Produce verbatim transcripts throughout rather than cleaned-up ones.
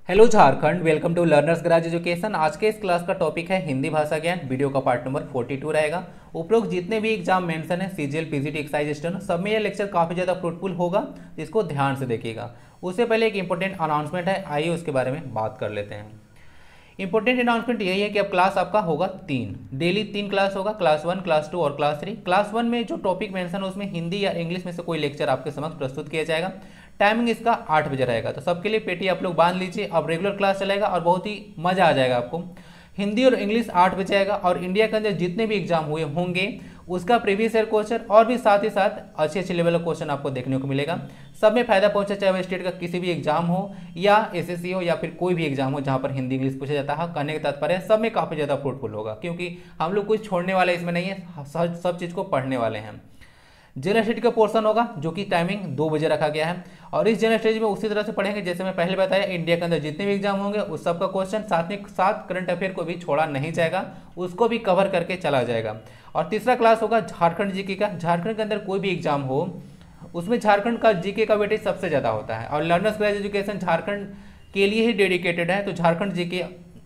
Hello Jharkhand, welcome to learners garage education. आज के इस क्लास का टॉपिक है हिंदी भाषा ज्ञान। वीडियो का पार्ट नंबर बयालीस रहेगा। उपरोक्त जितने भी एग्जाम मेंशन है, सीजीएल, पीजीटी, एक्साइज स्टेनो, सब में ये लेक्चर काफ़ी ज़्यादा फ्रूटफुल होगा, इसको ध्यान से देखिएगा। उससे पहले एक इंपॉर्टेंट अनाउंसमेंट है, आइए उसके बारे में बात कर लेते हैं। इंपॉर्टेंट अनाउंसमेंट यही है कि अब क्लास आपका होगा तीन, डेली तीन क्लास होगा, क्लास वन, क्लास टू और क्लास थ्री। क्लास वन में जो टॉपिक मेंशन है उसमें हिंदी या इंग्लिश में से कोई लेक्चर आपके समक्ष प्रस्तुत किया जाएगा। टाइमिंग इसका आठ बजे रहेगा, तो सबके लिए पेटी आप लोग बांध लीजिए। अब रेगुलर क्लास चलेगा और बहुत ही मजा आ जाएगा आपको। हिंदी और इंग्लिश आठ बजे आएगा और इंडिया के अंदर जितने भी एग्जाम हुए होंगे उसका प्रीवियस ईयर क्वेश्चन और भी साथ ही साथ अच्छे अच्छे लेवल का क्वेश्चन आपको देखने को मिलेगा। सब में फायदा पहुंचे, चाहे वह स्टेट का किसी भी एग्जाम हो या एसएससी हो या फिर कोई भी एग्जाम हो जहां पर हिंदी इंग्लिश पूछा जाता है। कहने का तात्पर्य सब में काफ़ी ज़्यादा फ्रूटफुल होगा, क्योंकि हम लोग कुछ छोड़ने वाले इसमें नहीं है, सब चीज़ को पढ़ने वाले हैं। जनरल स्टडी का पोर्शन होगा जो कि टाइमिंग दो बजे रखा गया है, और इस जनरल स्टडी में उसी तरह से पढ़ेंगे जैसे मैं पहले बताया। इंडिया के अंदर जितने भी एग्जाम होंगे उस सब का क्वेश्चन, साथ में साथ करंट अफेयर को भी छोड़ा नहीं जाएगा, उसको भी कवर करके चला जाएगा। और तीसरा क्लास होगा झारखंड जीके का। झारखंड के अंदर कोई भी एग्जाम हो उसमें झारखंड का जीके का वेटेज सबसे ज़्यादा होता है, और लर्नर्स गराज एजुकेशन झारखंड के लिए ही डेडिकेटेड है, तो झारखंड जीके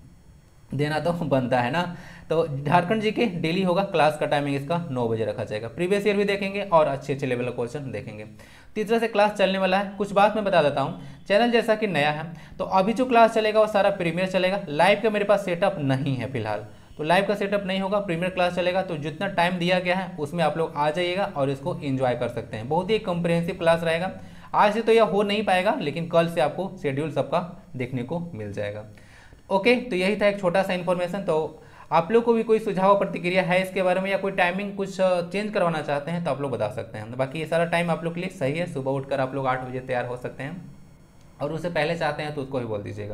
देना तो बनता है ना। तो झारखंड जी के डेली होगा, क्लास का टाइमिंग इसका नौ बजे रखा जाएगा। प्रीवियस ईयर भी देखेंगे और अच्छे अच्छे लेवल का क्वेश्चन देखेंगे। तीसरा से क्लास चलने वाला है। कुछ बात मैं बता देता हूँ, चैनल जैसा कि नया है तो अभी जो क्लास चलेगा वो सारा प्रीमियर चलेगा। लाइव का मेरे पास सेटअप नहीं है फिलहाल, तो लाइव का सेटअप नहीं होगा, प्रीमियर क्लास चलेगा। तो जितना टाइम दिया गया है उसमें आप लोग आ जाइएगा और इसको एंजॉय कर सकते हैं। बहुत ही कॉम्प्रिहेंसिव क्लास रहेगा। आज से तो यह हो नहीं पाएगा, लेकिन कल से आपको शेड्यूल सबका देखने को मिल जाएगा। ओके, तो यही था एक छोटा सा इन्फॉर्मेशन। तो आप लोग को भी कोई सुझाव प्रतिक्रिया है इसके बारे में, या कोई टाइमिंग कुछ चेंज करवाना चाहते हैं तो आप लोग बता सकते हैं। बाकी ये सारा टाइम आप लोग के लिए सही है। सुबह उठकर आप लोग आठ बजे तैयार हो सकते हैं, और उससे पहले चाहते हैं तो उसको भी बोल दीजिएगा।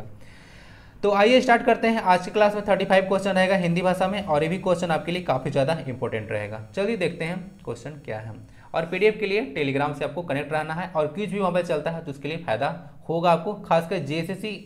तो आइए स्टार्ट करते हैं। आज की क्लास में पैंतीस क्वेश्चन रहेगा हिंदी भाषा में, और ये भी क्वेश्चन आपके लिए काफ़ी ज़्यादा इंपॉर्टेंट रहेगा। चलिए देखते हैं क्वेश्चन क्या है। और पीडीएफ के लिए टेलीग्राम से आपको कनेक्ट रहना है, और क्विज भी वहाँ पर चलता है तो उसके लिए फायदा होगा आपको। खासकर जेएसएससी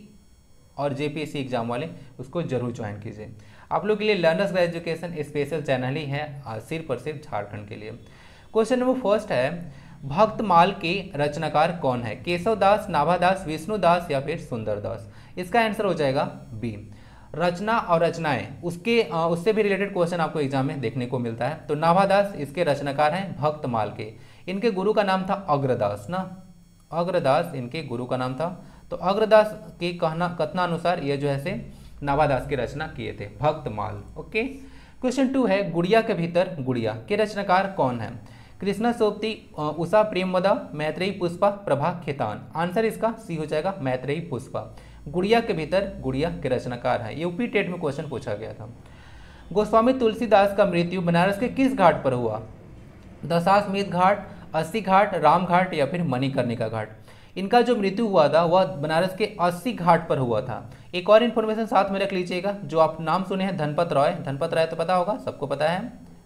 और जेपीएससी एग्जाम वाले उसको जरूर ज्वाइन कीजिए। आप लोग के लिए learners garage education special channel ही है, सिर्फ और सिर्फ झारखंड के लिए। क्वेश्चन नंबर फर्स्ट है, भक्तमाल के रचनाकार कौन है? केशव दास, नाभादास, विष्णुदास या फिर सुंदरदास? इसका आंसर हो जाएगा बी। रचना और रचनाएं, उसके उससे भी रिलेटेड क्वेश्चन आपको एग्जाम में देखने को मिलता है। तो नाभादास इसके रचनाकार हैं भक्तमाल के। इनके गुरु का नाम था अग्रदास ना, अग्रदास इनके गुरु का नाम था। तो अग्रदास के कहना कथनानुसार ये जो है से नाभादास की रचना किए थे भक्तमाल। ओके, क्वेश्चन टू है, गुड़िया के भीतर गुड़िया के रचनाकार कौन है? कृष्णा सोपती, उषा प्रेमवदा, मैत्रेयी पुष्पा, प्रभा खेतान? आंसर इसका सी हो जाएगा, मैत्रेयी पुष्पा। गुड़िया के भीतर गुड़िया के रचनाकार है। यूपी टेट में क्वेश्चन पूछा गया था। गोस्वामी तुलसीदास का मृत्यु बनारस के किस घाट पर हुआ? दशाश्वमेध घाट, अस्सी घाट, राम घाट या फिर मणिकर्णिका घाट? इनका जो मृत्यु हुआ था वह बनारस के अस्सी घाट पर हुआ था। एक और इन्फॉर्मेशन साथ में रख लीजिएगा, जो आप नाम सुने हैं धनपत राय। धनपत राय तो पता होगा, सबको पता है,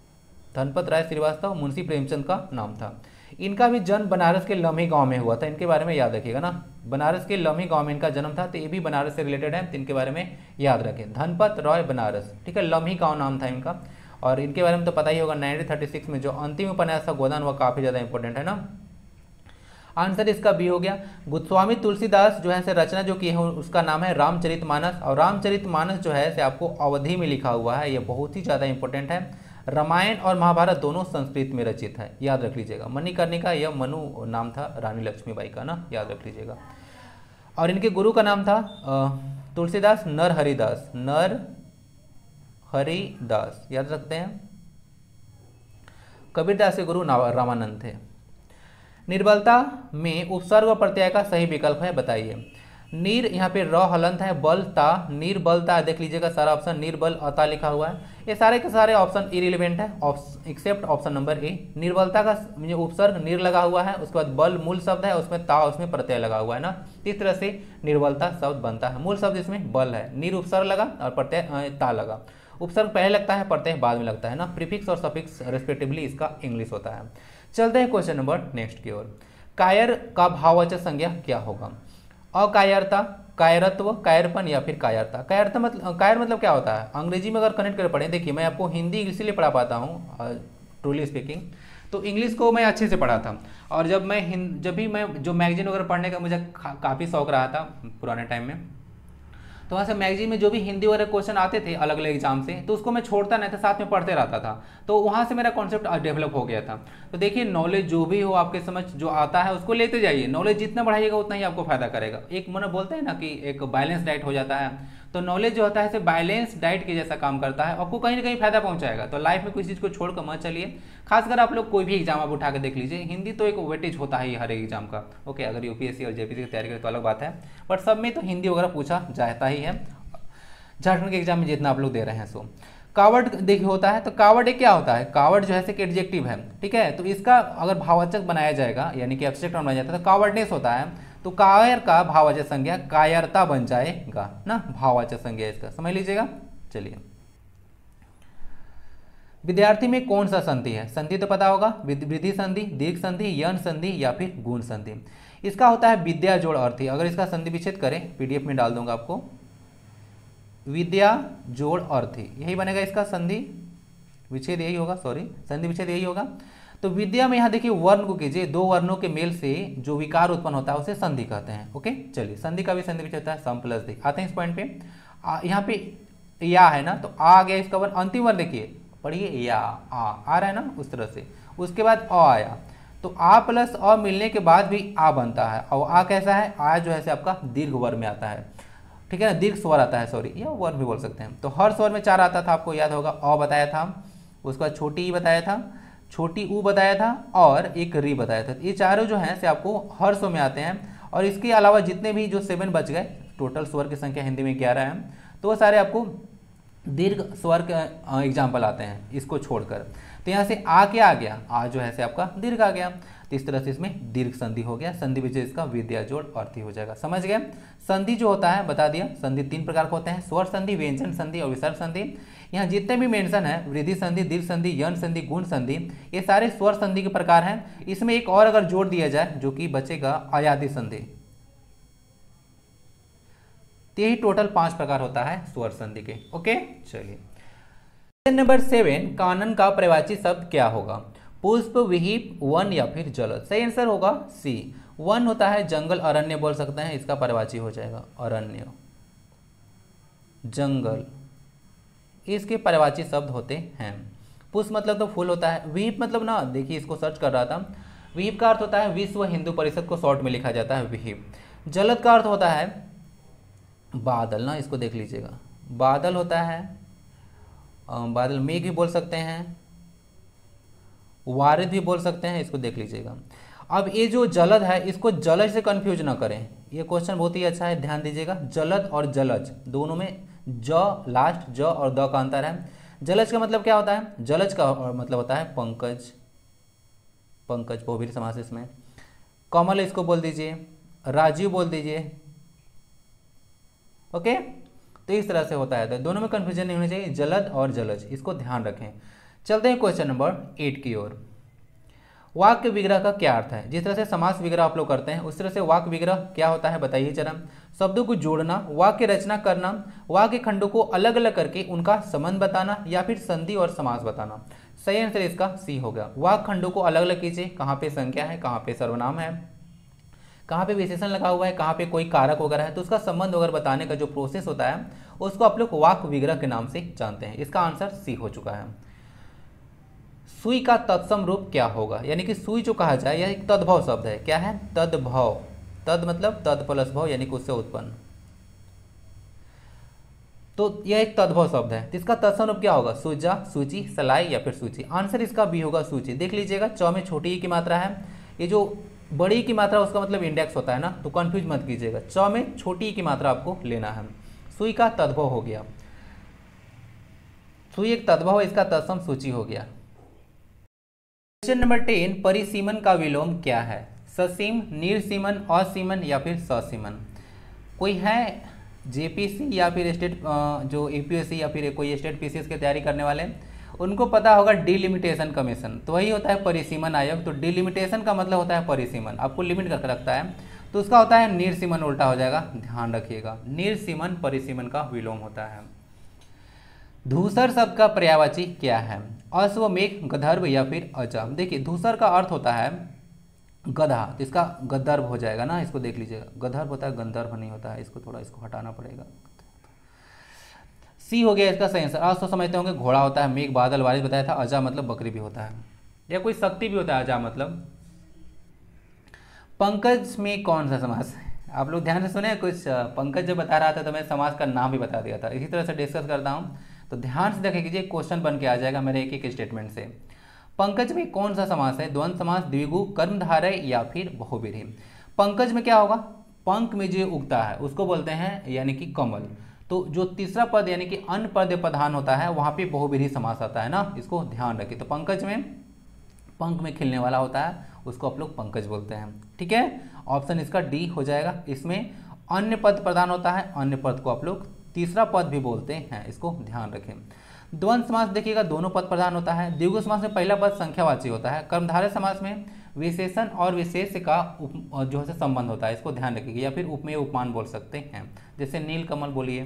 धनपत राय श्रीवास्तव मुंशी प्रेमचंद का नाम था। इनका भी जन्म बनारस के लम्ही गांव में हुआ था, इनके बारे में याद रखिएगा ना। बनारस के लम्ही गांव में इनका जन्म था, तो ये भी बनारस से रिलेटेड है, तो इनके बारे में याद रखें। धनपत राय बनारस, ठीक है, लम्ही गाँव नाम था इनका। और इनके बारे में तो पता ही होगा, नाइनटीन थर्टी सिक्स में जो अंतिम उपन्यास था गोदान, वह काफ़ी ज़्यादा इंपॉर्टेंट है ना। आंसर इसका बी हो गया। गोस्वामी तुलसीदास जो है से रचना जो की है उसका नाम है रामचरितमानस, और रामचरितमानस जो है से आपको अवधि में लिखा हुआ है, ये बहुत ही ज़्यादा इंपॉर्टेंट है। रामायण और महाभारत दोनों संस्कृत में रचित है, याद रख लीजिएगा। मणिकर्णिका यह मनु नाम था रानी लक्ष्मीबाई का ना, याद रख लीजिएगा। और इनके गुरु का नाम था तुलसीदास नर हरिदास, नर हरिदास, याद रखते हैं। कबीरदास के गुरु रामानंद थे। निर्बलता में उपसर्ग और प्रत्यय का सही विकल्प है, बताइए। नीर यहाँ पे र हलंत है, बलता, निर्बलता, देख लीजिएगा सारा ऑप्शन निर्बल अता लिखा हुआ है। ये सारे के सारे ऑप्शन इरिलेवेंट है, एक्सेप्ट ऑप्शन नंबर ए। निर्बलता का उपसर्ग निर लगा हुआ है, उसके बाद बल मूल शब्द है, उसमें ता, उसमें प्रत्यय लगा हुआ है ना। इस तरह से निर्बलता शब्द बनता है। मूल शब्द इसमें बल है, निर उपसर्ग लगा और प्रत्यय ता लगा। उपसर्ग पहले लगता है, प्रत्यय बाद में लगता है ना। प्रीफिक्स और सफिक्स रेस्पेक्टिवली इसका इंग्लिश होता है। चलते हैं क्वेश्चन नंबर नेक्स्ट की ओर। कायर का भाववाचक संज्ञा क्या होगा? अकायरता, कायरत्व, कायरपन या फिर कायरता? कायरता मतलब, कायर मतलब क्या होता है? अंग्रेजी में अगर कनेक्ट कर पढ़े, देखिए मैं आपको हिंदी इसलिए पढ़ा पाता हूँ ट्रूली स्पीकिंग, तो इंग्लिश को मैं अच्छे से पढ़ा था। और जब मैं हिंद जब भी मैं जो मैगजीन वगैरह पढ़ने का मुझे काफ़ी शौक रहा था पुराने टाइम में, तो वहाँ से मैगजीन में जो भी हिंदी वगैरह क्वेश्चन आते थे अलग अलग एग्जाम से, तो उसको मैं छोड़ता नहीं था, साथ में पढ़ते रहता था। तो वहाँ से मेरा कॉन्सेप्ट डेवलप हो गया था। तो देखिए नॉलेज जो भी हो आपके समझ जो आता है उसको लेते जाइए, नॉलेज जितना बढ़ाइएगा उतना ही आपको फायदा करेगा। एक मैंने बोलते हैं ना कि एक बैलेंस डाइट हो जाता है, तो नॉलेज जो होता है इसे बैलेंस डाइट के जैसा काम करता है, आपको कहीं ना कहीं फायदा पहुंचाएगा। तो लाइफ में किसी चीज़ को छोड़कर मत चलिए, खासकर आप लोग कोई भी एग्जाम आप उठा के देख लीजिए, हिंदी तो एक वेटेज होता है हर एक एग्जाम का। ओके, अगर यूपीएससी और जेपीसी की तैयारी करें तो अलग बात है, बट सब में तो हिंदी वगैरह पूछा जाता ही है, झारखंड के एग्जाम में जितना आप लोग दे रहे हैं। सो कावर्ड देखिए होता है, तो कावर्ड एक क्या होता है, कावर्ड जो है एक एडजेक्टिव है, ठीक है। तो इसका अगर भाववाचक बनाया जाएगा यानी कि एब्स्ट्रैक्ट बनाया जाता है तो कावर्डनेस होता है, तो कायर का भाववाचक संज्ञा कायरता बन जाएगा ना, भाववाचक संज्ञा इसका समझ लीजिएगा। चलिए, विद्यार्थी में कौन सा संधि है, संधि तो पता होगा, वृद्धि संधि, दीर्घ संधि, यन संधि या फिर गुण संधि। इसका होता है विद्या जोड़ अर्थी। अगर इसका संधि विच्छेद करें, पीडीएफ में डाल दूंगा आपको, विद्या जोड़ अर्थी यही बनेगा इसका संधि विच्छेद, यही होगा, सॉरी संधि विच्छेद यही होगा। तो विद्या में यहाँ देखिए वर्ण को कीजिए, दो वर्णों के मेल से जो विकार उत्पन्न होता है उसे संधि कहते हैं। ओके, चलिए संधि का भी संधि विच्छेद होता है सम प्लस दी। आते हैं इस पॉइंट पे, यहाँ पे या है ना, तो आ गया इसका वर्ण, अंतिम वर्ण देखिए पढ़िए, या आ आ रहा है ना उस तरह से, उसके बाद अ आया, तो आ प्लस अ मिलने के बाद भी आ बनता है, और आ कैसा है, आ जो है से आपका दीर्घ वर्ण में आता है, ठीक है ना, दीर्घ स्वर आता है, सॉरी या वर्ण भी बोल सकते हैं। तो हर स्वर में चार आता था, आपको याद होगा, अ बताया था, उसके बाद छोटी ई बताया था, छोटी ऊ बताया था, और एक री बताया था। ये चारों जो हैं से आपको हर स्वर में आते हैं, और इसके अलावा जितने भी जो सेवन बच गए, टोटल स्वर की संख्या हिंदी में ग्यारह है, तो वो सारे आपको दीर्घ स्वर के एग्जाम्पल आते हैं इसको छोड़कर। तो यहाँ से आ क्या आ गया, आ जो है से आपका दीर्घ आ गया, तो इस तरह से इसमें दीर्घ संधि हो गया, संधि विच्छेद इसका विद्या जोड़ अर्थी हो जाएगा। समझ गए, संधि जो होता है बता दिया, संधि तीन प्रकार के होते हैं, स्वर संधि, व्यंजन संधि और विसर्ग संधि। यहाँ जितने भी मेंशन है, वृद्धि संधि, दीर्घ संधि, यन संधि, गुण संधि, ये सारे स्वर संधि के प्रकार हैं। इसमें एक और अगर जोड़ दिया जाए जो कि बचेगा अयादि संधि, यही टोटल पांच प्रकार होता है स्वर संधि के। ओके, चलिए नंबर सेवन, कानन का पर्यायवाची शब्द क्या होगा, पुष्प, विहिप, वन या फिर जलद। सही आंसर होगा सी, वन होता है जंगल, अरण्य बोल सकते हैं, इसका पर्यायवाची हो जाएगा अरण्य, जंगल, इसके पर्यायवाची शब्द होते हैं। पुष्प मतलब तो फूल होता है, विहिप मतलब ना, देखिए इसको सर्च कर रहा था, विहिप का अर्थ होता है विश्व हिंदू परिषद को शॉर्ट में लिखा जाता है विहिप। जलद का अर्थ होता है बादल ना, इसको देख लीजिएगा, बादल होता है, बादल मेघ भी बोल सकते हैं, वारिद भी बोल सकते हैं, इसको देख लीजिएगा। अब ये जो जलद है इसको जलज से कंफ्यूज ना करें, ये क्वेश्चन बहुत ही अच्छा है, ध्यान दीजिएगा। जलद और जलज दोनों में ज लास्ट ज और द का अंतर है। जलज का मतलब क्या होता है, जलज का मतलब होता है पंकज, पंकज बहुब्रीहि समास इसमें। कमल इसको बोल दीजिए, राजीव बोल दीजिए। ओके, तो इस तरह से होता है, तो दोनों में कंफ्यूजन नहीं होनी चाहिए, जलद और जलज, इसको ध्यान रखें। चलते हैं क्वेश्चन नंबर एट की ओर। वाक्य विग्रह का क्या अर्थ है, जिस तरह से समास विग्रह आप लोग करते हैं उस तरह से वाक्य विग्रह क्या होता है बताइए जरा। शब्दों को जोड़ना, वाक्य रचना करना, वाक्य खंडों को अलग अलग करके उनका संबंध बताना, या फिर संधि और समास बताना। सही आंसर इसका सी होगा, वाक्य खंडों को अलग अलग कीजिए, कहाँ पे संज्ञा है, कहाँ पे सर्वनाम है, कहाँ पे विशेषण लगा हुआ है, कहाँ पे कोई कारक वगैरह है, तो उसका संबंध वगैरह बताने का जो प्रोसेस होता है उसको आप लोग वाक्य विग्रह के नाम से जानते हैं। इसका आंसर सी हो चुका है। सुई का तत्सम रूप क्या होगा, यानी कि सुई जो कहा जाए यह एक तद्भव शब्द है। क्या है, तद्भव, तद मतलब तद प्लस भव यानी कि उससे उत्पन्न, तो यह एक तद्भव शब्द है। तो इसका तत्सम रूप क्या होगा, सुजा, सूची, सलाई या फिर सूची। आंसर इसका बी होगा सूची। देख लीजिएगा, च में छोटी ई की मात्रा है, ये जो बड़ी की मात्रा उसका मतलब इंडेक्स होता है ना, तो कंफ्यूज मत कीजिएगा, च में छोटी की मात्रा आपको लेना है। सुई का तद्भव हो गया, सुई एक तद्भव, इसका तत्सम सूची हो गया। क्वेश्चन नंबर टेन, परिसीमन का विलोम क्या है, ससीम, निर्सीमन, असीमन या फिर ससीमन। कोई है जेपीसी या फिर स्टेट जो यूपीएससी या फिर कोई स्टेट पीसीएस की तैयारी करने वाले, उनको पता होगा डिलिमिटेशन कमीशन, तो वही होता है परिसीमन आयोग। तो डिलिमिटेशन का मतलब होता है परिसीमन, आपको लिमिट करके रखता है, तो उसका होता है निर्सीमन, उल्टा हो जाएगा, ध्यान रखिएगा। निर्सीमन परिसीमन का विलोम होता है। धूसर शब्द का पर्यायवाची क्या है, अश्वमेघ, गंधर्व या फिर अजम। देखिए धूसर का अर्थ होता है गधा, तो इसका गंधर्व हो जाएगा ना, इसको देख लीजिएगा। गंधर्व होता है, गंधर्व नहीं होता है, इसको थोड़ा इसको हटाना पड़ेगा, सी हो गया इसका सही आंसर। आज तो समझते होंगे घोड़ा होता है, मेघ, बादल, बारिश बताया था, अजा मतलब बकरी भी होता है, या कोई शक्ति भी होता है अजा मतलब। पंकज में कौन सा समास है? आप लोग ध्यान से सुने, कुछ पंकज जब बता रहा था तो मैं समास का नाम भी बता दिया था। इसी तरह से डिस्कस करता हूँ, तो ध्यान से देखें कीजिए, क्वेश्चन बन के आ जाएगा मेरे एक एक स्टेटमेंट से। पंकज में कौन सा समास है? द्वंद्व समास, द्विगु, कर्मधारय या फिर बहुव्रीहि। पंकज में क्या होगा? पंख में जो उगता है उसको बोलते हैं यानी कि कमल। तो जो तीसरा पद यानी कि अन पद प्रधान होता है वहाँ पे बहुव्रीहि समास आता है ना, इसको ध्यान रखिए। तो पंकज में पंख में खिलने वाला होता है उसको आप लोग पंकज बोलते हैं, ठीक है। ऑप्शन इसका डी हो जाएगा। इसमें अन्य पद प्रधान होता है, अन्य पद को आप लोग तीसरा पद भी बोलते हैं, इसको ध्यान रखें। द्वंद्व समास देखिएगा दोनों पद प्रधान होता है। द्विगु समास में पहला पद संख्यावाची होता है। कर्मधारय समास में विशेषण और विशेष का उप जो है संबंध होता है, इसको ध्यान रखिएगा। या फिर उपमेय उपमान बोल सकते हैं, जैसे नीलकमल बोलिए।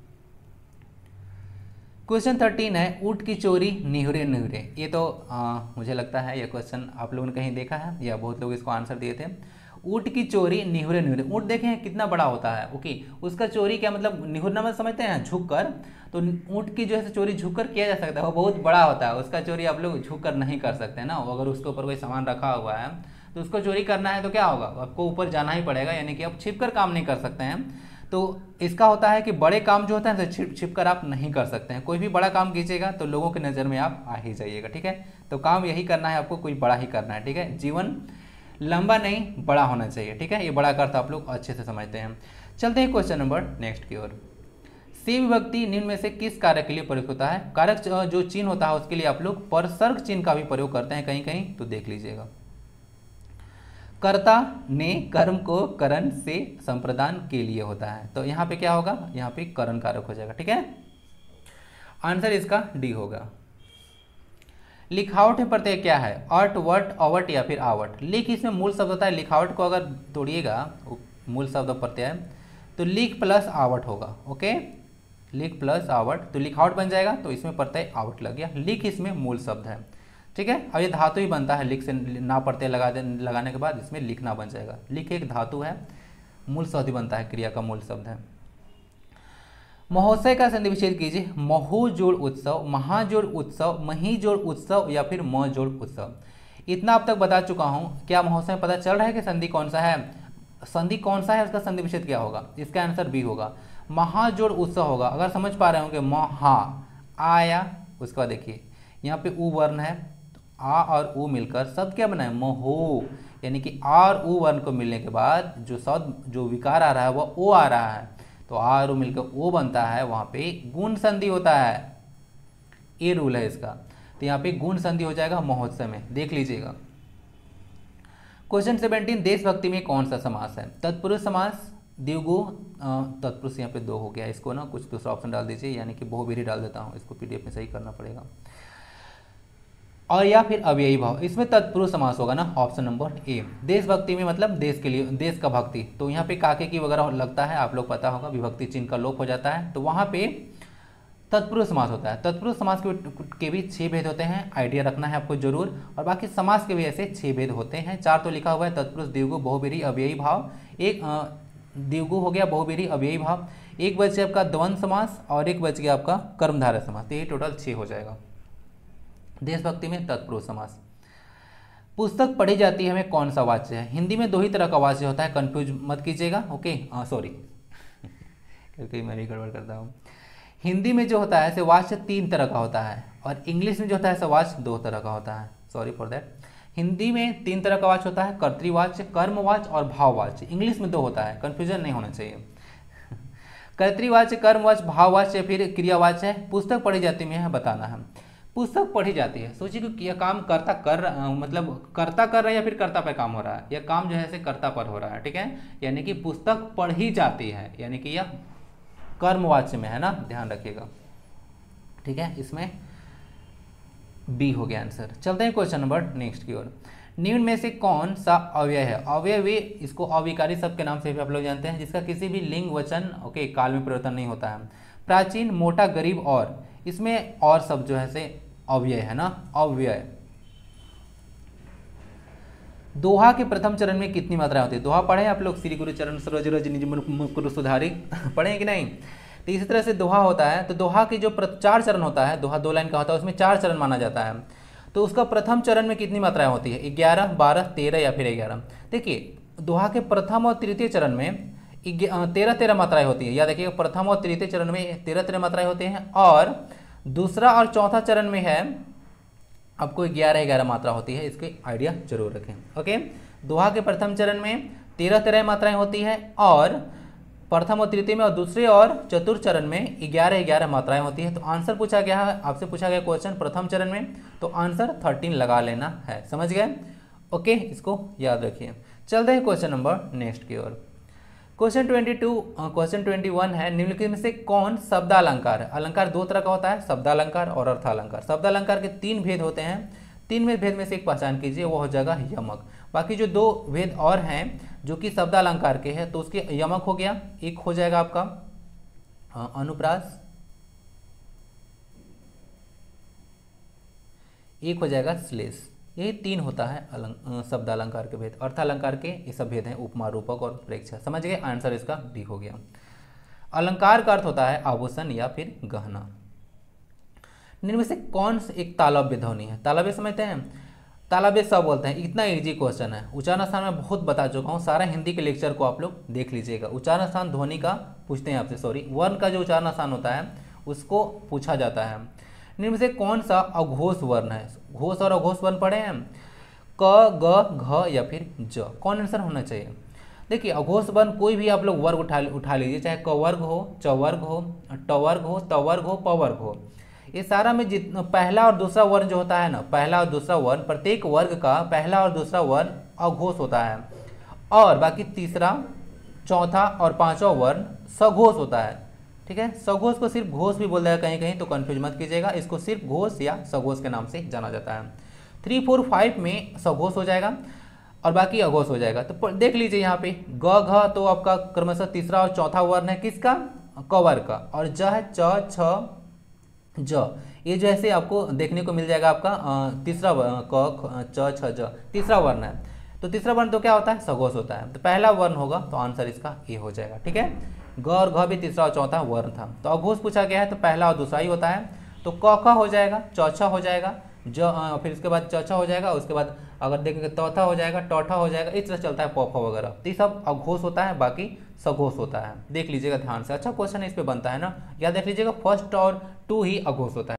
क्वेश्चन थर्टीन है, ऊँट की चोरी निहुरे निहुरे। ये तो आ, मुझे लगता है ये क्वेश्चन आप लोगों ने कहीं देखा है या बहुत लोग इसको आंसर दिए थे। ऊँट की चोरी निहुरे निहुरे, ऊँट देखें कितना बड़ा होता है, ओके। उसका चोरी क्या मतलब, निहुरना में समझते हैं झुक कर, तो ऊँट की जो है चोरी झुक कर किया जा सकता है, वो बहुत बड़ा होता है, उसका चोरी आप लोग झुक कर नहीं कर सकते ना। अगर उसके ऊपर कोई सामान रखा हुआ है तो उसको चोरी करना है तो क्या होगा, आपको ऊपर जाना ही पड़ेगा, यानी कि आप छिप कर काम नहीं कर सकते हैं। तो इसका होता है कि बड़े काम जो होता है छिप छिप कर आप नहीं कर सकते हैं। कोई भी बड़ा काम कीजिएगा तो लोगों की नज़र में आप आ ही जाइएगा, ठीक है। तो काम यही करना है आपको, कोई बड़ा ही करना है, ठीक है। जीवन लंबा नहीं बड़ा होना चाहिए, ठीक है। ये बड़ा का अर्थ आप लोग अच्छे से समझते हैं। चलते हैं क्वेश्चन नंबर नेक्स्ट की ओर। सी विभक्ति निम्न में से किस कारक के लिए प्रयोग होता है? कारक जो चिन्ह होता है उसके लिए आप लोग परसर्ग चिन्ह का भी प्रयोग करते हैं कहीं कहीं, तो देख लीजिएगा। कर्ता ने कर्म को करण से संप्रदान के लिए होता है, तो यहाँ पे क्या होगा, यहाँ पे करण कारक हो जाएगा, ठीक है। आंसर इसका डी होगा। लिखावट में प्रत्यय क्या है? अट, वट, अवट या फिर आवट। लिख इसमें मूल शब्द होता है, लिखावट को अगर तोड़िएगा मूल शब्द प्रत्यय तो लिख प्लस आवट होगा, ओके। लिख प्लस आवट तो लिखावट बन जाएगा, तो इसमें प्रत्यय आवट लग गया। लिख इसमें मूल शब्द है, ठीक है। अब ये धातु ही बनता है, लिख से ना प्रत्यय लगा दे लगाने के बाद इसमें लिखना बन जाएगा। लिख एक धातु है, मूल शब्द ही बनता है, क्रिया का मूल शब्द है। महोत्सव का संधि विच्छेद कीजिए। महु जोड़ उत्सव, महाजोड़ उत्सव, मही जोड़ उत्सव या फिर म जोड़ उत्सव। इतना अब तक बता चुका हूँ, क्या महोत्सव में पता चल रहा है कि संधि कौन सा है? संधि कौन सा है उसका संधि विच्छेद क्या होगा? इसका आंसर बी होगा, महाजोड़ उत्सव होगा। अगर समझ पा रहे होंगे, महा आया, उसके बाद देखिए यहाँ पे उ वर्ण है, तो आ और उ मिलकर शब्द क्या बना है? महो, यानी कि आ और उ वर्ण को मिलने के बाद जो शब्द जो विकार आ रहा है वह ओ आ रहा है, तो आ और उ मिलकर ओ बनता है, वहाँ पे गुण संधि होता है। ये रूल है इसका, तो यहाँ पे गुण संधि हो जाएगा महोत्सव में, देख लीजिएगा। क्वेश्चन सेवेंटीन, देशभक्ति में कौन सा समास है? तत्पुरुष समास, द्विगु, तत्पुरुष यहाँ पे दो हो गया, इसको ना कुछ दूसरा ऑप्शन डाल दीजिए, यानी कि बहुव्रीहि डाल देता हूँ, इसको पीडीएफ में सही करना पड़ेगा। और या फिर अव्ययी भाव, इसमें तत्पुरुष समास होगा ना, ऑप्शन नंबर ए। देशभक्ति में मतलब देश के लिए, देश का भक्ति, तो यहाँ पे काके की वगैरह लगता है, आप लोग पता होगा, विभक्ति चिन्ह का लोप हो जाता है, तो वहाँ पे तत्पुरुष समास होता है। तत्पुरुष समास के, के भी छह भेद होते हैं, आइडिया रखना है आपको जरूर। और बाकी समास के भी ऐसे छह भेद होते हैं, चार तो लिखा हुआ है, तत्पुरुष, द्विगु, बहुव्रीहि, अव्ययी भाव। एक द्विगु हो गया, बहुव्रीहि, अव्ययी भाव, एक बच गया आपका द्वंद्व समास और एक बच गया आपका कर्मधारय समास, तो ये टोटल छह हो जाएगा। देशभक्ति में तत्पुरुष समास। पुस्तक पढ़ी जाती है हमें कौन सा वाच्य है? हिंदी में दो ही तरह का वाच्य होता है, कंफ्यूज मत कीजिएगा, ओके। सॉरी क्योंकि मैं भी गड़बड़ करता हूँ। हिंदी में जो होता है ऐसे वाच्य तीन तरह का होता है, और इंग्लिश में जो होता है ऐसा वाच्य दो तरह का होता है, सॉरी फॉर दैट। हिंदी में तीन तरह का वाच्य होता है, कर्तृवाच्य, कर्मवाच्य और भाववाच्य। इंग्लिश में दो होता है, कंफ्यूजन नहीं होना चाहिए। कर्तृवाच्य, कर्मवाच्य, भाववाच्य फिर क्रियावाच्य है। पुस्तक पढ़ी जाती में बताना है, पुस्तक पढ़ी जाती है, सोचिए कि यह काम कर्ता कर मतलब कर्ता कर रहा है या फिर कर्ता पर काम हो रहा है, यह काम जो है ऐसे कर्ता पर हो रहा है, ठीक है। यानी कि पुस्तक पढ़ी जाती है, यानी कि यह कर्मवाच्य में है ना, ध्यान रखिएगा, ठीक है। इसमें बी हो गया आंसर। चलते हैं क्वेश्चन नंबर नेक्स्ट की ओर। निम्न में से कौन सा अव्यय है? अव्यय इसको अविकारी शब्द के नाम से भी आप लोग जानते हैं, जिसका किसी भी लिंग, वचन, ओके, काल में परिवर्तन नहीं होता है। प्राचीन, मोटा, गरीब और, इसमें और शब्द जो है से अव्यय है ना, अव्यय। दोहा के प्रथम चरण में कितनी मात्राएं होती है? दोहा पढ़े आप लोग? श्री गुरु चरण सरोज रज निज मुकुर सुधारी, पढ़े कि नहीं? तो इसी तरह से दोहा होता है, तो दोहा की जो चार चरण होता है, दोहा दो लाइन का होता है, उसमें चार चरण माना जाता है। तो उसका प्रथम चरण में कितनी मात्राएं होती है, ग्यारह, बारह, तेरह या फिर ग्यारह। देखिए दोहा के प्रथम और तृतीय चरण में तेरह तेरह मात्राएं होती है, या देखिए प्रथम और तृतीय चरण में तेरह तेरह मात्राएं होती हैं, और दूसरा और चौथा चरण में है आपको ग्यारह ग्यारह मात्रा होती है, इसके आइडिया जरूर रखें। ओके, दोहा के प्रथम चरण में तेरह तेरह मात्राएं होती है, और प्रथम और तृतीय में और दूसरे और चतुर्थ चरण में ग्यारह ग्यारह मात्राएं होती है। तो आंसर पूछा गया है, आपसे पूछा गया क्वेश्चन प्रथम चरण में, तो आंसर थर्टीन लगा लेना है, समझ गए। ओके, इसको याद रखिए। चलते हैं क्वेश्चन नंबर नेक्स्ट की ओर। Question twenty two question twenty one है, निम्नलिखित में से कौन शब्दालंकार है। अलंकार दो तरह का होता है, शब्दालंकार और अर्थालंकार। शब्दालंकार के तीन भेद होते हैं, तीन में भेद में से एक पहचान कीजिए, वो हो जाएगा यमक। बाकी जो दो भेद और हैं जो कि शब्दालंकार के हैं, तो उसके यमक हो गया, एक हो जाएगा आपका अनुप्रास, एक हो जाएगा श्लेष। यही तीन होता है अलंक शब्दालंकार के भेद। अर्थालंकार के ये सब भेद हैं, उपमा, रूपक और प्रेक्षक। समझ गए, आंसर इसका डी हो गया। अलंकार का अर्थ होता है आभूषण या फिर गहना। निम्न में से कौन एक तालव्य ध्वनि है। तालव्य समझते हैं, तालव्य सब बोलते हैं। इतना इजी क्वेश्चन है, उच्चारण स्थान में बहुत बता चुका हूँ, सारा हिंदी के लेक्चर को आप लोग देख लीजिएगा। उच्चारण स्थान ध्वनि का पूछते हैं आपसे, सॉरी वर्ण का जो उच्चारण स्थान होता है उसको पूछा जाता है। निम्न से कौन सा अघोष वर्ण है। घोष और अघोष वर्ण पढ़े हैं, क, ग, घ या फिर ज। कौन आंसर होना चाहिए। देखिए अघोष वर्ण कोई भी आप लोग वर्ग उठा उठा लीजिए, चाहे क वर्ग हो, च वर्ग हो, ट वर्ग हो, त वर्ग हो, प वर्ग हो। ये सारा में जितना पहला और दूसरा वर्ण जो होता है ना, पहला और दूसरा वर्ण, प्रत्येक वर्ग का पहला और दूसरा वर्ण अघोष होता है, और बाकी तीसरा, चौथा और पांचवा वर्ण सघोष होता है। ठीक है, सघोष को सिर्फ घोष भी बोल दिया कहीं कहीं, तो कंफ्यूज मत कीजिएगा, इसको सिर्फ घोष या सघोष के नाम से जाना जाता है। थ्री फोर फाइव में सघोष हो जाएगा और बाकी अघोष हो जाएगा। तो देख लीजिए यहाँ पे ग, घ तो आपका क्रमशः तीसरा और चौथा वर्ण है किसका, क वर्ग का, और ज है च, छ, ज। ये जो ऐसे आपको देखने को मिल जाएगा आपका तीसरा क, च, छ, ज तीसरा वर्ण है। तो तीसरा वर्ण तो क्या होता है, सघोष होता है। तो पहला वर्ण होगा, तो आंसर इसका ए हो जाएगा। ठीक है, ग और घ भी तीसरा और चौथा वर्ण था। तो अघोष पूछा गया है, तो पहला और दूसरा ही होता है। तो क ख हो जाएगा, चौथा हो जाएगा, ज फिर उसके बाद चौथा हो जाएगा, उसके बाद अगर देखेंगे चौथा हो जाएगा, टौठा हो जाएगा, इस तरह चलता है, प फ वगैरह। तो ये सब अघोष होता है, बाकी सघोष होता है। देख लीजिएगा ध्यान से, अच्छा क्वेश्चन है, इस पे बनता है ना, याद रख लीजिएगा फर्स्ट और टू ही अघोष होता है।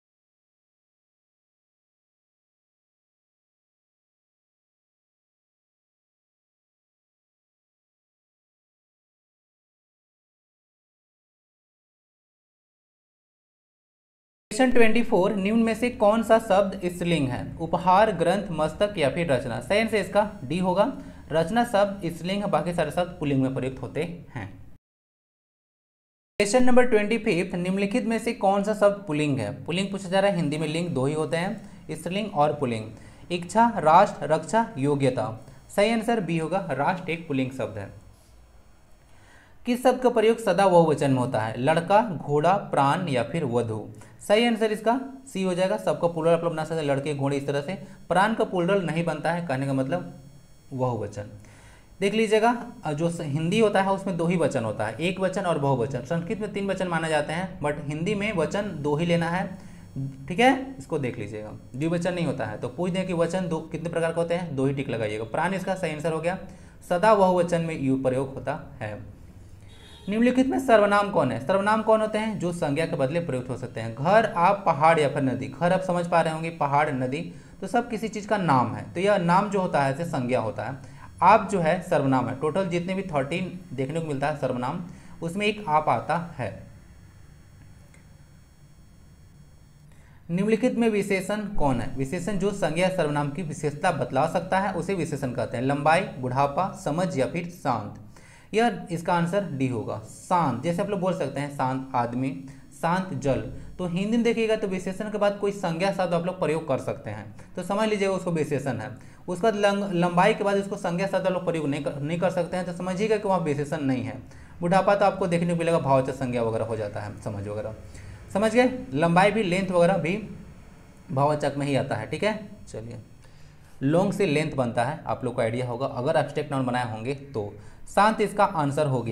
क्वेश्चन ट्वेंटी फोर, निम्न में से कौन सा शब्द स्त्रीलिंग है। उपहार, ग्रंथ, मस्तक या फिर रचना। सही आंसर इसका डी होगा, रचना शब्द स्त्रीलिंग है, बाकी सारे शब्द पुल्लिंग में प्रयुक्त होते हैं। क्वेश्चन नंबर ट्वेंटी फिफ्थ, निम्नलिखित में से कौन सा शब्द पुल्लिंग है। पुल्लिंग पूछा जा रहा है, हिंदी में लिंग दो ही होते हैं, स्त्रीलिंग और पुल्लिंग। इच्छा, राष्ट्र, रक्षा, योग्यता। सही आंसर बी होगा, राष्ट्र एक पुल्लिंग शब्द है। किस शब्द का प्रयोग सदा बहुवचन में होता है। लड़का, घोड़ा, प्राण या फिर वधु। सही आंसर इसका सी हो जाएगा, सबका प्लूरल आप लोग बना सकते हैं, लड़के, घोड़े, इस तरह से। प्राण का प्लूरल नहीं बनता है, कहने का मतलब बहुवचन। देख लीजिएगा, जो हिंदी होता है उसमें दो ही वचन होता है, एक वचन और बहुवचन। संस्कृत में तीन वचन माने जाते हैं, बट हिंदी में वचन दो ही लेना है। ठीक है, इसको देख लीजिएगा, द्विवचन नहीं होता है। तो पूछ दें कि वचन दो कितने प्रकार के होते हैं, दो ही टिक लगाइएगा। प्राण इसका सही आंसर हो गया, सदा बहुवचन में यू प्रयोग होता है। निम्नलिखित में सर्वनाम कौन है। सर्वनाम कौन होते हैं, जो संज्ञा के बदले प्रयुक्त हो सकते हैं। घर, आप, पहाड़ या फिर नदी। घर आप समझ पा रहे होंगे, पहाड़, नदी तो सब किसी चीज़ का नाम है, तो यह नाम जो होता है इसे संज्ञा होता है। आप जो है सर्वनाम है। टोटल जितने भी थर्टीन देखने को मिलता है सर्वनाम, उसमें एक आप आता है। निम्नलिखित में विशेषण कौन है। विशेषण जो संज्ञा सर्वनाम की विशेषता बतला सकता है उसे विशेषण कहते हैं। लंबाई, बुढ़ापा, समझ या फिर शांत। यह इसका आंसर डी होगा, शांत। जैसे आप लोग बोल सकते हैं शांत आदमी, शांत जल। तो हिंदी में देखिएगा तो विशेषण के बाद कोई संज्ञा शब्द आप लोग प्रयोग कर सकते हैं, तो समझ लीजिएगा उसको विशेषण है। उसका लंबाई के बाद उसको संज्ञा शब्द आप लोग प्रयोग नहीं कर नहीं कर सकते हैं, तो समझिएगा कि वहाँ विशेषण नहीं है। बुढ़ापा तो आपको देखने को मिलेगा भाववाचक संज्ञा वगैरह हो जाता है, समझ वगैरह, समझ गए। लंबाई भी, लेंथ वगैरह भी भाववाचक में ही आता है। ठीक है, चलिए। लॉन्ग से लेंथ बनता है, आप लोग को आइडिया होगा अगर एब्स्ट्रैक्ट नाउन बनाए होंगे तो। शांत इसका आंसर हो गया।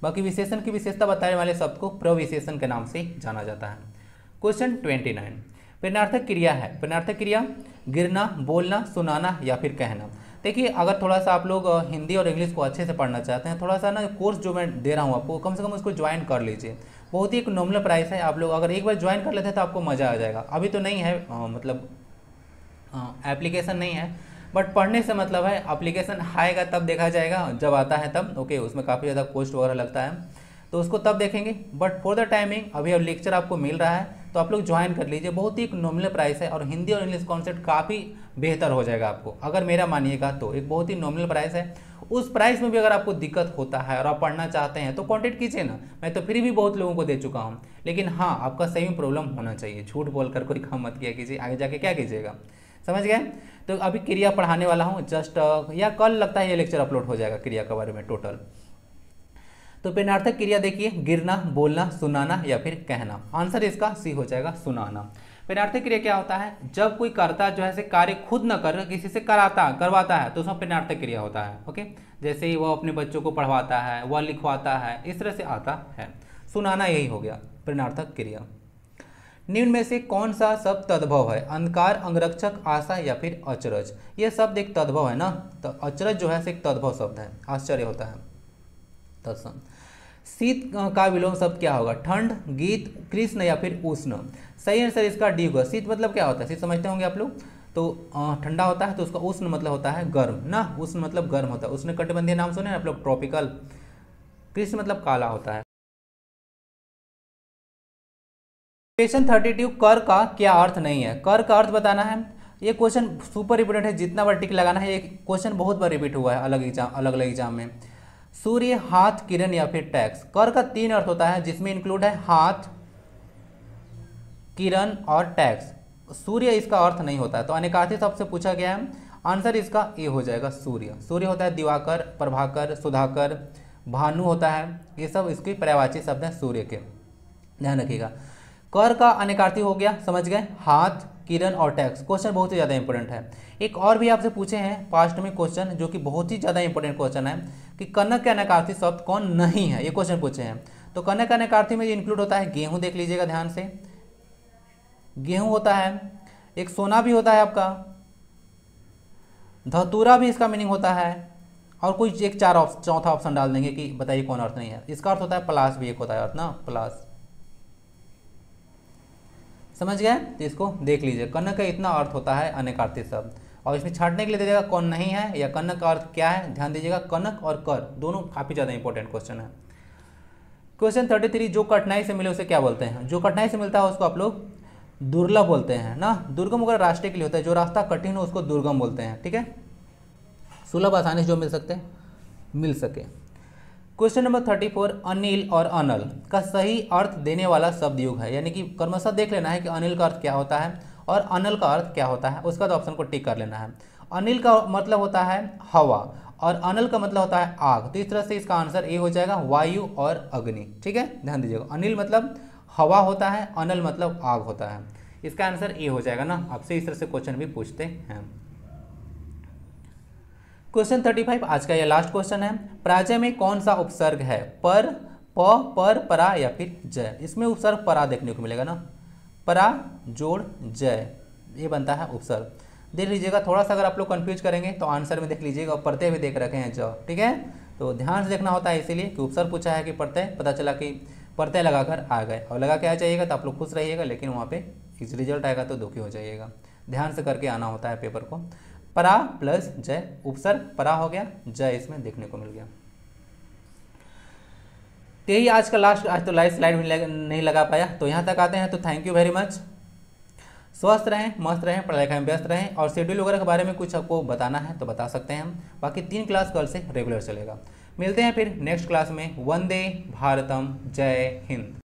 बाकी विशेषण की विशेषता बताने वाले शब्द को प्रविशेषण के नाम से जाना जाता है। क्वेश्चन ट्वेंटी नाइन, प्रेरणार्थक क्रिया है। प्रेरणार्थक क्रिया गिरना, बोलना, सुनाना या फिर कहना। देखिए अगर थोड़ा सा आप लोग हिंदी और इंग्लिश को अच्छे से पढ़ना चाहते हैं, थोड़ा सा ना कोर्स जो मैं दे रहा हूँ आपको, कम से कम उसको ज्वाइन कर लीजिए। बहुत ही एक नॉमिनल प्राइस है, आप लोग अगर एक बार ज्वाइन कर लेते हैं तो आपको मज़ा आ जाएगा। अभी तो नहीं है आ, मतलब एप्लीकेशन नहीं है, बट पढ़ने से मतलब है एप्लीकेशन आएगा तब देखा जाएगा, जब आता है तब। ओके, उसमें काफ़ी ज़्यादा कॉस्ट वगैरह लगता है तो उसको तब देखेंगे, बट फॉर द टाइमिंग अभी अब लेक्चर आपको मिल रहा है तो आप लोग ज्वाइन कर लीजिए। बहुत ही एक नॉमिनल प्राइस है और हिंदी और इंग्लिश कॉन्सेप्ट काफ़ी बेहतर हो जाएगा आपको, अगर मेरा मानिएगा तो। एक बहुत ही नॉमिनल प्राइस है, उस प्राइस में भी अगर आपको दिक्कत होता है और आप पढ़ना चाहते हैं तो कॉन्टेक्ट कीजिए ना। मैं तो फ्री भी बहुत लोगों को दे चुका हूँ, लेकिन हाँ आपका सही में प्रॉब्लम होना चाहिए। झूठ बोलकर कोई काम मत किया कीजिए, आगे जाके क्या कीजिएगा, समझ गए। तो अभी क्रिया पढ़ाने वाला हूँ जस्ट, या कल लगता है ये लेक्चर अपलोड हो जाएगा क्रिया के बारे में टोटल। तो प्रेरणार्थक क्रिया देखिए, गिरना, बोलना, सुनाना या फिर कहना। आंसर इसका सी हो जाएगा, सुनाना। प्रेरणार्थक क्रिया क्या होता है, जब कोई कर्ता जो है कार्य खुद न कर किसी से कराता करवाता है तो उसमें प्रेरणार्थक क्रिया होता है। ओके, जैसे ही वह अपने बच्चों को पढ़वाता है, वह लिखवाता है, इस तरह से आता है। सुनाना यही हो गया प्रेरणार्थक क्रिया। निम्न में से कौन सा शब्द तद्भव है, अंधकार, अंगरक्षक, आशा या फिर अचरज। यह शब्द एक तद्भव है ना, तो अचरज जो है एक तद्भव शब्द है, आश्चर्य होता है तत्सम। शीत का विलोम शब्द क्या होगा, ठंड, गीत, कृष्ण या फिर उष्ण। सही आंसर इसका डी होगा। शीत मतलब क्या होता है, शीत समझते होंगे आप लोग, तो ठंडा होता है तो उसका उष्ण मतलब होता है गर्म ना, उष्ण मतलब गर्म होता है। उष्ण कटिबंधीय नाम सुने आप लोग, ट्रॉपिकल। कृष्ण मतलब काला होता है। क्वेश्चन थर्टी टू, कर का क्या अर्थ नहीं है। कर का अर्थ बताना है। ये क्वेश्चन सुपर इंपोर्टेंट है, जितना बार टिक लगाना है। ये क्वेश्चन बहुत बार रिपीट हुआ है अलग एग्जाम अलग अलग एग्जाम में। सूर्य, हाथ, किरण या फिर टैक्स। कर का तीन अर्थ होता है जिसमें इंक्लूड है हाथ, किरण और टैक्स। सूर्य इसका अर्थ नहीं होता है, तो अनेकार्थी शब्द से पूछा गया है। आंसर इसका ए हो जाएगा, सूर्य। सूर्य होता है दिवाकर, प्रभाकर, सुधाकर, भानु होता है, ये सब इसके पर्यायवाची शब्द हैं सूर्य के, ध्यान रखिएगा। कर का अनेकार्थी हो गया, समझ गए, हाथ, किरण और टैक्स। क्वेश्चन बहुत ही ज़्यादा इंपॉर्टेंट है। एक और भी आपसे पूछे हैं पास्ट में क्वेश्चन, जो कि बहुत ही ज़्यादा इंपॉर्टेंट क्वेश्चन है, कि कनक के अनेकार्थी शब्द कौन नहीं है, ये क्वेश्चन पूछे हैं। तो कनक के अनेकार्थी में इंक्लूड होता है गेहूं, देख लीजिएगा ध्यान से, गेहूं होता है। एक सोना भी होता है आपका, धतूरा भी इसका मीनिंग होता है, और कोई एक चार ऑप्शन चौथा ऑप्शन डाल देंगे कि बताइए कौन अर्थ नहीं है। इसका अर्थ होता है प्लास, भी एक होता है अर्थ ना, प्लास, समझ गए। तो इसको देख लीजिए, कनक का इतना अर्थ होता है अनेकार्थी शब्द, और इसमें छांटने के लिए दे देगा कौन नहीं है या कनक का अर्थ क्या है। ध्यान दीजिएगा, कनक और कर दोनों काफी ज्यादा इंपॉर्टेंट क्वेश्चन है। क्वेश्चन थर्टी थ्री, जो कठिनाई से मिले उसे क्या बोलते हैं। जो कठिनाई से मिलता है उसको आप लोग दुर्लभ बोलते हैं ना। दुर्गम अगर रास्ते के लिए होता है, जो रास्ता कठिन हो उसको दुर्गम बोलते हैं, ठीक है। सुलभ आसानी से जो मिल सकते हैं मिल सके। Question number thirty four, Anil और अनल का सही अर्थ देने वाला शब्द युग है, यानी कि क्रमशः देख लेना है कि अनिल का अर्थ क्या होता है और अनल का अर्थ क्या होता है, उसका तो ऑप्शन को टिक कर लेना है। अनिल का मतलब होता है हवा और अनल का मतलब होता है आग, तो इस तरह से इसका आंसर ए हो जाएगा, वायु और अग्नि, ठीक है। ध्यान दीजिएगा, अनिल मतलब हवा होता है, अनल मतलब आग होता है, इसका आंसर ए हो जाएगा ना। आपसे इस तरह से क्वेश्चन भी पूछते हैं। क्वेश्चन थर्टी फाइव, आज का यह लास्ट क्वेश्चन है। प्राचय में कौन सा उपसर्ग है, पर, प, पर, परा या फिर जय। इसमें उपसर्ग परा देखने को मिलेगा ना, परा जोड़ जय, ये बनता है उपसर्ग। देख लीजिएगा, थोड़ा सा अगर आप लोग कंफ्यूज करेंगे तो आंसर में देख लीजिएगा, प्रत्यय भी देख रखे हैं ज, ठीक है। तो ध्यान से देखना होता है, इसीलिए कि उपसर्ग पूछा है कि प्रत्यय, पता चला कि प्रत्यय लगाकर आ गए, और लगा के आ जाइएगा तो आप लोग खुश रहिएगा, लेकिन वहाँ पे रिजल्ट आएगा तो दुखी हो जाइएगा। ध्यान से करके आना होता है पेपर को। परा प्लस जय, उपसर्ग परा हो गया, जय इसमें देखने को मिल गया। यही आज का लास्ट, आज तो लाइव स्लाइड भी नहीं लगा पाया, तो यहाँ तक आते हैं। तो थैंक यू वेरी मच। स्वस्थ रहें, मस्त रहें, पढ़ाई लिखाई में व्यस्त रहें, और शेड्यूल वगैरह के बारे में कुछ आपको बताना है तो बता सकते हैं हम। बाकी तीन क्लास कल से रेगुलर चलेगा। मिलते हैं फिर नेक्स्ट क्लास में। वंदे भारतम, जय हिंद।